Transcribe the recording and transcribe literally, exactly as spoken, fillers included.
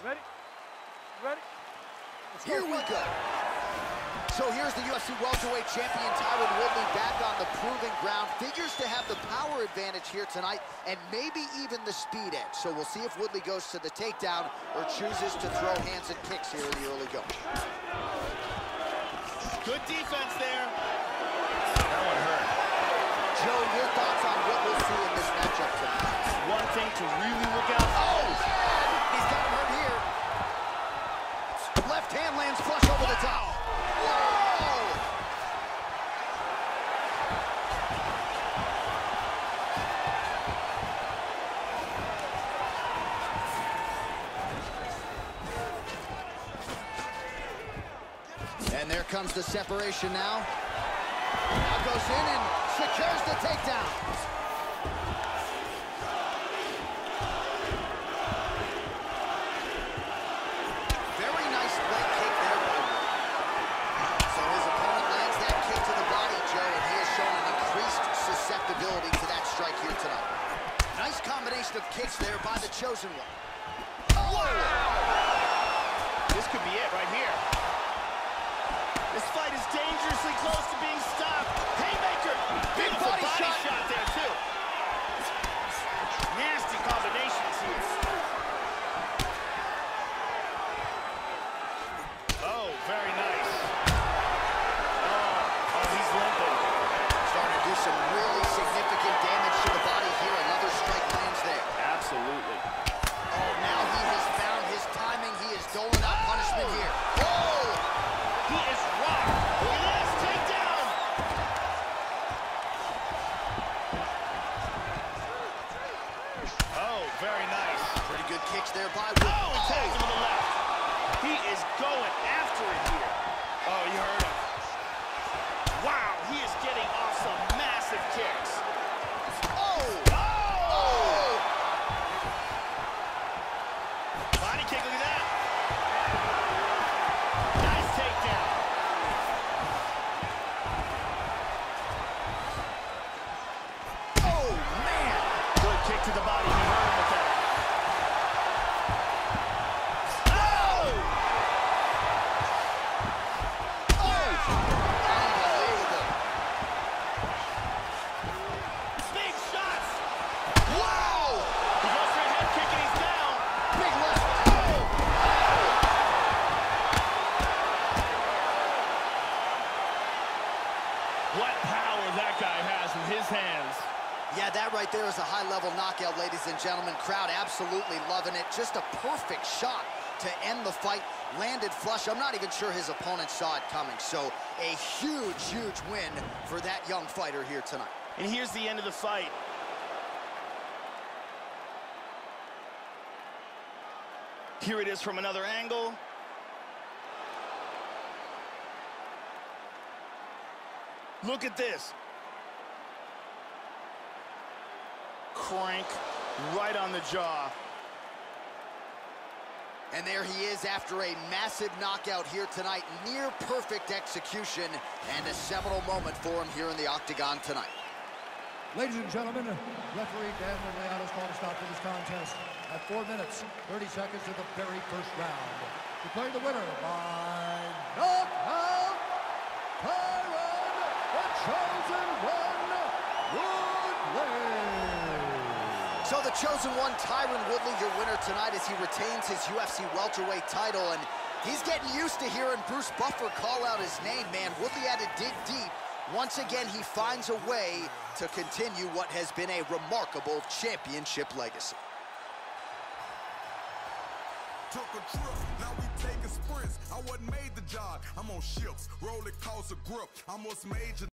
Ready? Ready? Let's Here go. we go. So here's the U F C welterweight champion Tyron Woodley back on the proving ground. Figures to have the power advantage here tonight and maybe even the speed edge. So we'll see if Woodley goes to the takedown or chooses to throw hands and kicks here in the early going. Good defense there. That one hurt. Joe, your thoughts on what we'll see in this matchup tonight? One thing to really look out for. Oh! He's got him hurt here. Left hand lands flush over the top. Whoa! And there comes the separation now. Now goes in and secures the takedown. Very nice leg kick there. So his opponent lands that kick to the body, Joe, and he has shown an increased susceptibility to that strike here tonight. Nice combination of kicks there by the chosen one. Oh! This could be it right here. This fight is dangerously close to being stopped. Haymaker! Big Beautiful body body, shot. shot there, too. Nasty combinations here. Oh, very nice. Oh, oh, he's limping. Starting to do some really significant damage to the body here. Another strike lands there. Absolutely. Oh, now he has found his timing. He is doling out punishment here. Oh! He is rocked. Look at this takedown. Oh, very nice. Pretty good kicks there by Oh, Woodley. and tags him to the left. He is going after it here. Oh, you heard him. Wow, he is getting off some massive kicks. Oh! Oh! Oh! Body kick, look at that. Nice takedown. Oh, man! Good kick to the body. You heard him with that. Oh! Unbelievable. Big shots. Wow! He goes for a head kick and he's down. Big left. What power that guy has in his hands. Yeah, that right there is a high-level knockout, ladies and gentlemen. Crowd absolutely loving it. Just a perfect shot to end the fight. Landed flush. I'm not even sure his opponent saw it coming. So a huge, huge win for that young fighter here tonight. And here's the end of the fight. Here it is from another angle. Look at this. Crank right on the jaw. And there he is after a massive knockout here tonight. Near perfect execution and a seminal moment for him here in the octagon tonight. Ladies and gentlemen, referee Dan Leon has called a stop to this contest at four minutes, thirty seconds of the very first round. Declaring the winner by knockout, Tyron, the chosen one, Woodley. So the chosen one, Tyron Woodley, your winner tonight as he retains his U F C welterweight title. And he's getting used to hearing Bruce Buffer call out his name, man. Woodley had to dig deep. Once again, he finds a way to continue what has been a remarkable championship legacy. Took a trip, now we taking sprints. I wasn't made to jog. I'm on ships, roll it, cause a grip. I must major.